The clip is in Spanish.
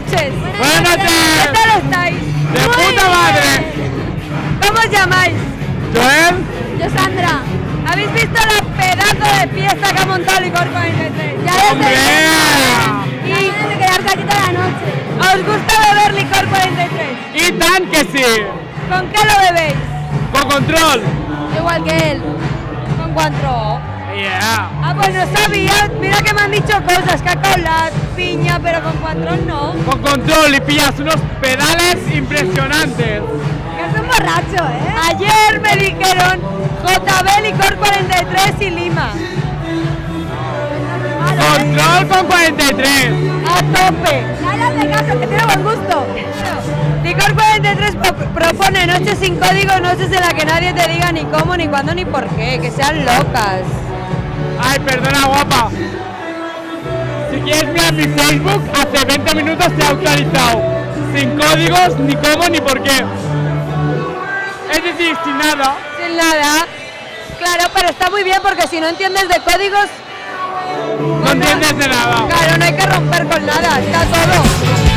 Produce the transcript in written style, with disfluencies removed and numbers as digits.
noches. Buenas noches. ¿Qué tal estáis? De puta madre. ¿Cómo os llamáis? Joel. Yo Sandra. ¿Habéis visto la pedazo de fiesta que ha montado Licor 43? Ya ¡Hombre! y de quedarse aquí toda la noche. ¿Os gusta beber Licor 43? Y tan que sí. ¿Con qué lo bebéis? Con control. Igual que él. ¿Con cuatro? Yeah. Ah, pues no sabía. Mira que me han dicho cosas, que con la piña, pero con cuatro no. Con control y pillas unos pedales impresionantes. Que es un borracho, ¿eh? Ayer me dijeron JB Licor 43 y Lima. Control con 43. A tope. Cállate caso, que tiene buen gusto. Licor 43 propone noches sin código, noches en las que nadie te diga ni cómo, ni cuándo, ni por qué, que sean locas. Ay, perdona, guapa. Si quieres mirar mi Facebook, hace 20 minutos te ha actualizado. Sin códigos, ni cómo, ni por qué. Es decir, sin nada. Sin nada. Claro, pero está muy bien porque si no entiendes de códigos... No entiendes de nada. Claro, no hay que romper con nada, está todo.